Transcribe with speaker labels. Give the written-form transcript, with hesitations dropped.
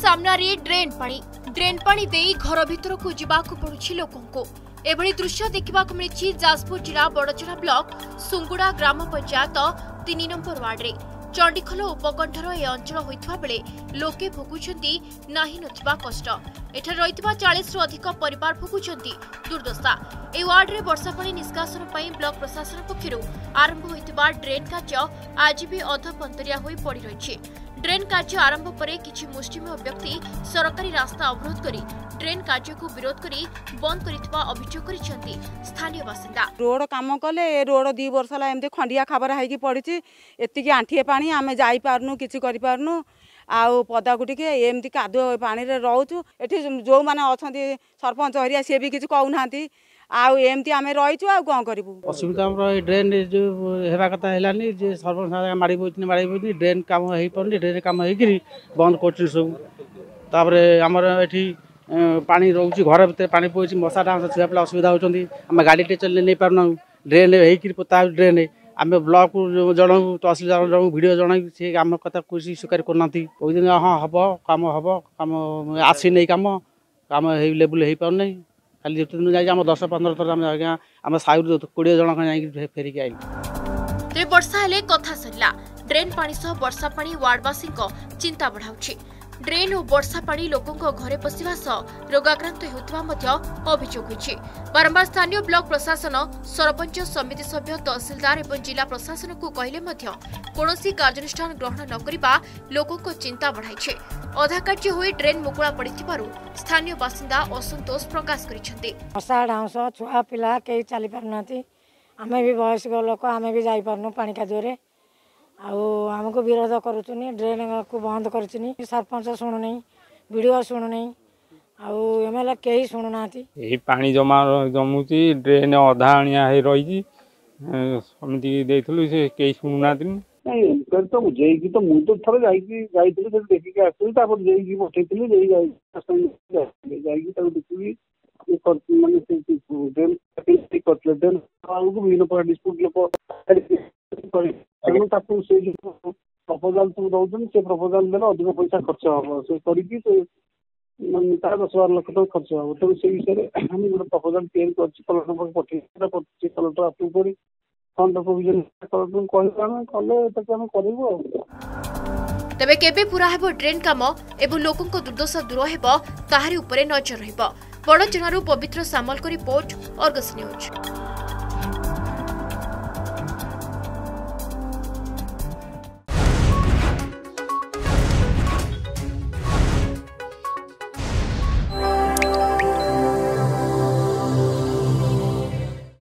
Speaker 1: सामना रे ड्रेन पानी दे घर भीतर को जीवाकू पड़ुछि लोकों को। एभली दृश्य देखा मिली जाजपुर जिला बड़चना ब्लॉक सुंगुड़ा ग्राम पंचायत 3 नंबर वार्ड रे चंडीखोल उपकंठर ए अंचल होइतबा बेले लोके भोगुछंती नाही नथिबा कष्ट। एठा रहितबा 40 रु अधिक परिवार भोगुछंती दुर्दशा। ए वार्ड रे वर्षा पानी निष्कासन पई ब्लॉक प्रशासन पक्षरु आरंभ होइतबा ड्रेन कार्य आज भी अधपंतरिया होई पड़ी रहिछि। ड्रेन कार्य आरंभ परे किछि मुष्टिमेय व्यक्ति सरकारी रास्ता अवरोध करी ड्रेन कार्य को विरोध करी बंद करितबा अभियोग करिसेंती स्थानीय बासिंदा।
Speaker 2: रोड काम कले ए रोड 2 वर्ष ला एमते खंडिया खबर हाइकी पड़िछि। एतिकी आंठिए पानी आमे जाई पारनु किछि करि पारनु आउ पदा को टिके एमती कादो पानी रे रहउछु। एठी जो माने अछंती सरपंच हरिया से भी किछि कहउ नांती आउ एमती आमे रहिछु आ कोन करिवु।
Speaker 3: असुविधा हमर ड्रेन जो हेबा कथा हेलानी जे सरपंच माड़ी बोइतनी ड्रेन काम हेई परनी ड्रेन काम हेगिरी बंद करछि सब। तापरे हमर एठी पानी रोची घर भीतर पानी पहुँची मशा डांस छुआ पिला असुविधा होती। आम गाड़ी टे चल नहीं पारना ड्रेन होकर पोता ड्रेन आम ब्लॉक जन तहसिलदार जन वीडियो जन सी आम कथा कुछ स्वीकार करना कहते हाँ हम काम आसी नहीं काम लेवल हो पार नहीं खाली जितने जाए 10-15 थर आम साइड 20 जन फेरिक आई।
Speaker 1: वर्षा हेले कथा सरिला ड्रेन पानी सह वर्षा पानी वार्डवासी चिंता बढ़ाउछि। ड्रेन और वर्षा पानी लोकों घरे पशिवा सह रोगाक्रांत होता अभियोग होइछि। बारंबार स्थानीय ब्लॉक प्रशासन सरपंच समिति सभ्य तहसिलदार और जिला प्रशासन को कहले कौनसी कार्यानुष्ठान ग्रहण न करिबा लोकों चिंता बढ़ाइछे। अधा कार्य होई ड्रेन मुकुला पड़िथिबारु स्थानीय बासिंदा असंतोष प्रकाश करिसेंते।
Speaker 4: मशा डांस छुआ पिला के चली पारनाती आमे भी वयस्क लोक आमे भी जाई पारनु पानी कादुरे आमको विरोध करुचुनी ड्रेन को बंद करुचुनी सरपंच शुणुनी वीडियो शुणुनी एमएलए कहीं शुणुना
Speaker 5: पानी जमुची ड्रेन अधा अणिया रही समिति से कहीं शुणुना
Speaker 6: तो बुझे तो मुझे थोड़ा जाइए देखिए आसती पठेली देखी मानने ड्रेन विभिन्न प्रकार डिस्प्यूट लोक प्रपोजाल सब दौरान से प्रपोजाल देने अधिक पैसा खर्च हम से करके 10-12 लाख तक खर्च हम तेज से विषय हम गोटे प्रपोजाल तैयारी कलेक्टर पठे कलेक्टर अप्रूव कर फंड प्रोविजन कलेक्टर कले करूँ।
Speaker 1: तेबे केबे पूरा हेबो ड्रेन काम एवं लोकों दुर्दशा दूर हेबो ताहारी उपरे नजर रहिबो। बड़चनारू पवित्र सामल को रिपोर्ट अर्गस न्यूज।